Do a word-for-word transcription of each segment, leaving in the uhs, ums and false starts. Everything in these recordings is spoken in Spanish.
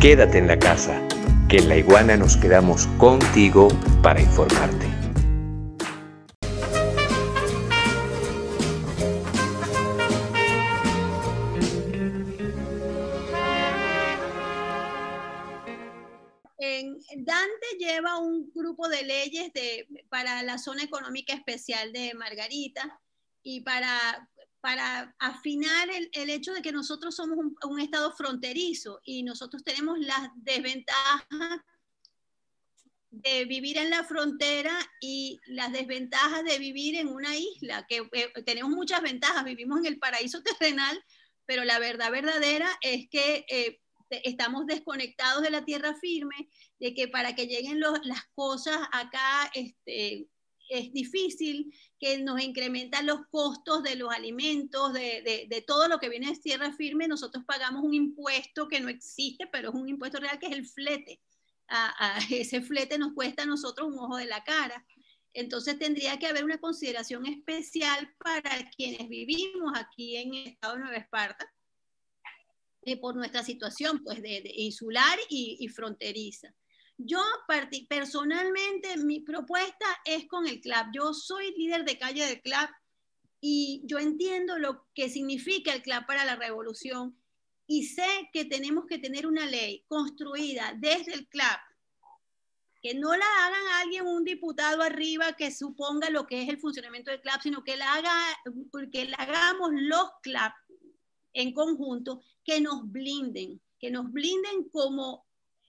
Quédate en la casa, que en La Iguana nos quedamos contigo para informarte. En Dante lleva un grupo de leyes de, para la zona económica especial de Margarita y para, para afinar el, el hecho de que nosotros somos un, un estado fronterizo y nosotros tenemos las desventajas de vivir en la frontera y las desventajas de vivir en una isla, que eh, tenemos muchas ventajas, vivimos en el paraíso terrenal, pero la verdad verdadera es que eh, estamos desconectados de la tierra firme, de que para que lleguen los, las cosas acá este, es difícil, que nos incrementan los costos de los alimentos, de, de, de todo lo que viene de tierra firme. Nosotros pagamos un impuesto que no existe, pero es un impuesto real, que es el flete. A, a ese flete nos cuesta a nosotros un ojo de la cara. Entonces tendría que haber una consideración especial para quienes vivimos aquí en el estado de Nueva Esparta, eh, por nuestra situación pues, de, de insular y, y fronteriza. Yo personalmente, mi propuesta es con el C L A P. Yo soy líder de calle del C L A P y yo entiendo lo que significa el C L A P para la revolución. Y sé que tenemos que tener una ley construida desde el C L A P, que no la hagan a alguien, un diputado arriba que suponga lo que es el funcionamiento del C L A P, sino que la, haga, que la hagamos los C L A P en conjunto, que nos blinden, que nos blinden como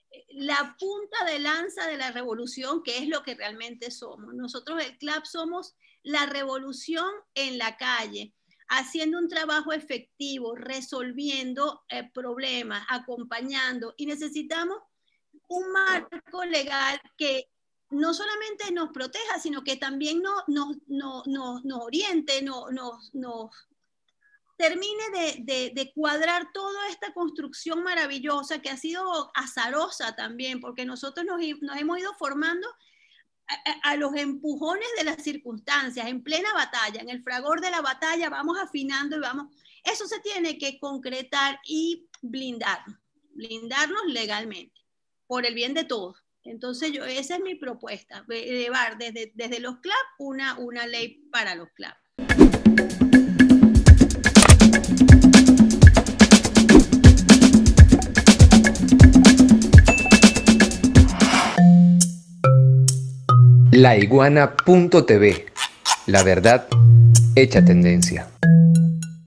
la punta de lanza de la revolución, que es lo que realmente somos. Nosotros el C L A P somos la revolución en la calle, haciendo un trabajo efectivo, resolviendo eh, problemas, acompañando, y necesitamos un marco legal que no solamente nos proteja, sino que también no, no, no, no, nos oriente, no, nos, nos termine de, de, de cuadrar toda esta construcción maravillosa que ha sido azarosa también, porque nosotros nos, nos hemos ido formando a, a los empujones de las circunstancias, en plena batalla, en el fragor de la batalla, vamos afinando y vamos, eso se tiene que concretar y blindarnos, blindarnos legalmente, por el bien de todos. Entonces yo, esa es mi propuesta, llevar desde, desde los C L A P una, una ley para los C L A P. La Iguana punto T V, la verdad hecha tendencia.